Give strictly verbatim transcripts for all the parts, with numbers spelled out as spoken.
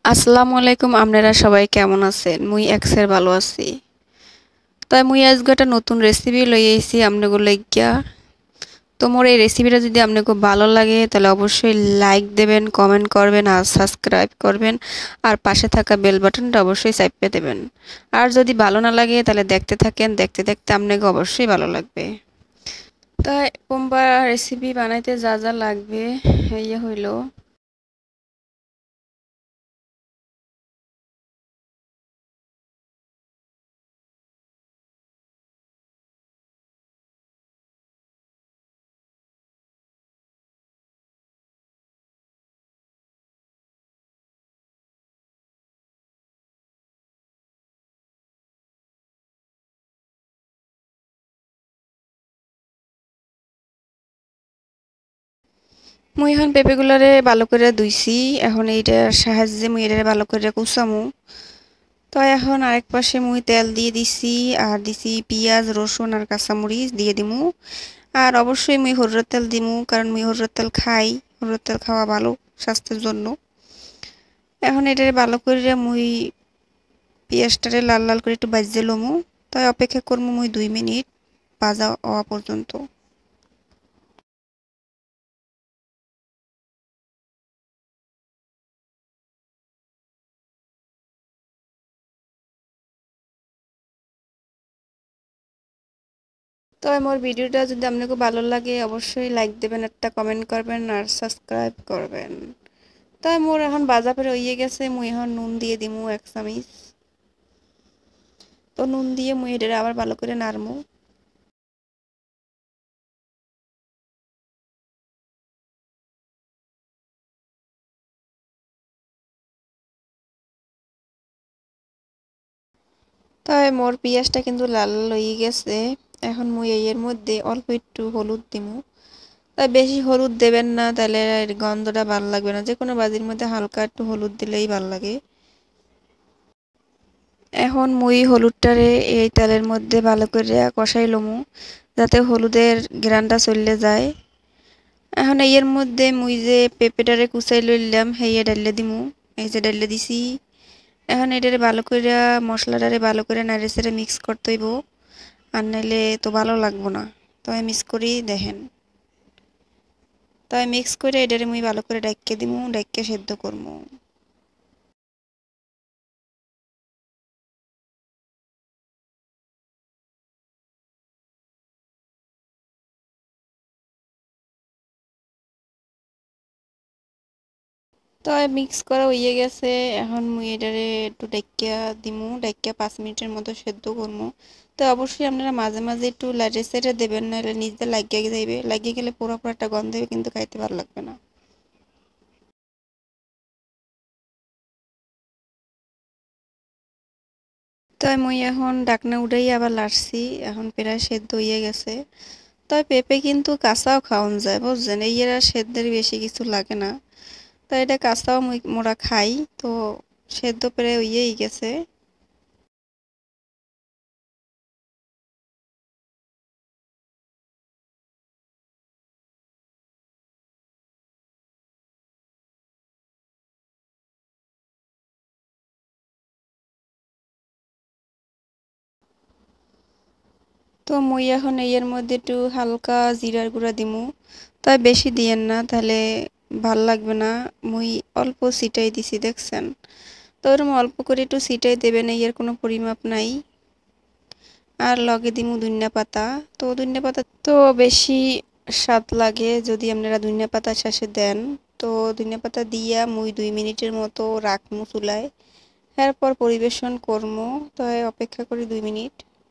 আসসালামু আলাইকুম, আপনারা সবাই কেমন আছেন? মুই এক্সের ভালো আছি। তাই মুই আজকে একটা নতুন রেসিপি লই আইছি আপনাদের লাইগা। তো মোর এই রেসিপিটা যদি আপনাদের ভালো লাগে তাহলে অবশ্যই লাইক দেবেন, কমেন্ট করবেন আর সাবস্ক্রাইব করবেন। আর পাশে থাকা বেল বাটনটা অবশ্যই চাইপে দেবেন। আর যদি ভালো না লাগে তাহলে দেখতে থাকেন, দেখতে দেখতে আপনাকে অবশ্যই ভালো লাগবে। তাই পোম্বা রেসিপি বানাইতে যা যা লাগবে এই হইল মুই এখন পেঁপেগুলারে ভালো করে ধুইছি। এখন এইটার সাহায্যে মুই এটারে ভালো করে কুচামু। তো এখন আরেক পাশে মুই তেল দিয়ে দিছি আর দিছি পিঁয়াজ, রসুন আর কাঁচামরিচ দিয়ে দিমু। আর অবশ্যই মুই হরুদের তেল দিমু, কারণ মুই হরুদের তেল খাই। হরুদের তেল খাওয়া ভালো স্বাস্থ্যের জন্য। এখন এটারে ভালো করে মুই পেঁয়াজটারে লাল লাল করে একটু ভাজতে লমু। তাই অপেক্ষা করবো মুই দুই মিনিট ভাজা হওয়া পর্যন্ত। তো আমার ভিডিওটা যদি আপনাকে ভালো লাগে অবশ্যই লাইক দেবেন, একটা কমেন্ট করবেন আর সাবস্ক্রাইব করবেন। তাই মোর এখন বাজা পরে হইয়ে গেছে, মুই এখন নুন দিয়ে দিমু এক চামিচ। তো নুন দিয়ে মুই এটা আবার ভালো করে নাড়মু। তাই মোর পেঁয়াজটা কিন্তু লাল লাল হয়ে গেছে। এখন মুই এর মধ্যে অল্প একটু হলুদ দিমু। তাই বেশি হলুদ দেবেন না, তাহলে এর গন্ধটা ভালো লাগবে না। যে কোনো ভাজির মধ্যে হালকা একটু হলুদ দিলেই ভালো লাগে। এখন মুই হলুদটারে এই তেলের মধ্যে ভালো করে কষাই লমু, যাতে হলুদের ঘ্রাণটা চলে যায়। এখন এর মধ্যে মুই যে পেঁপেটারে কুচাই লইলাম হেয়ে ডালে দিমু। এই যে ডালে দিছি। এখন এটারে ভালো করে মশলাটারে ভালো করে নাড়ে চেড়ে মিক্স করতে হইব, আর নাইলে তো ভালো লাগবো না। তো আমি মিক্স করি দেখেন। তাই মিক্স করে এটারে মুই ভালো করে ডাইক্কে দিমু, ডাইক্কে সেদ্ধ করমু। তো মিক্স করা হয়ে গেছে। এখন মুই এটারে একটু ডাইক্কা দিমু, ডাইক্কা পাঁচ মিনিটের মতো সেদ্ধ করমু। তো অবশ্যই আপনারা মাঝে মাঝে একটু লাড়ে চেড়ে দেবেন, নাহলে নিজে লাগিয়ে যাইবে। লাগিয়ে গেলে পুরো পুরো একটা গন্ধ হবে, কিন্তু খাইতে ভালো লাগবে না। তো মুই এখন ডাকনা উঠাই আবার লাড়ছি। এখন প্রায় সেদ্ধ হয়ে গেছে। তবে পেঁপে কিন্তু কাঁচাও খাওয়ান যায়, বুঝছেন? এই এর আর সেদ্ধের বেশি কিছু লাগে না। তো এটা কাঁচাও মুই মোরা খাই। তো সেদ্ধ প্রায় হইয়েই গেছে। তো মুই এখন এর মধ্যে একটু হালকা জিরার গুঁড়া দিমু। তবে বেশি দিয়েন না, তাহলে ভাল লাগবে না। মুই অল্প ছিটাই দিছি, দেখছেন? তো ওরকম অল্প করে একটু ছিটাই দেবেন, এর কোনো পরিমাপ নাই। আর লগে দিমু ধনিয়া পাতা। তো ধনিয়া পাতা তো বেশি স্বাদ লাগে যদি আপনারা ধনিয়া পাতা শেষে দেন। তো ধনিয়া পাতা দিয়া মুই দুই মিনিটের মতো রাখমু চুলায়। এরপর পরিবেশন করমু। তো অপেক্ষা করি দুই মিনিট।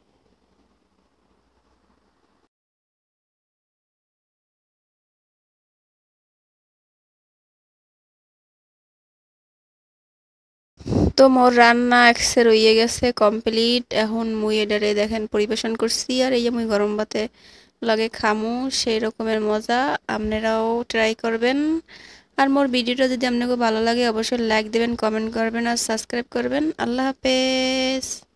তো মোর রান্না একসে রইয়ে গেছে কমপ্লিট। এখন মুই এডারে দেখেন পরিবেশন করছি, আর এই যে মুই গরম ভাতে লাগে খামু সেই রকমের মজা। আপনারাও ট্রাই করবেন। আর মোর ভিডিওটা যদি আপনাকে ভালো লাগে অবশ্যই লাইক দেবেন, কমেন্ট করবেন আর সাবস্ক্রাইব করবেন। আল্লাহ হাফেজ।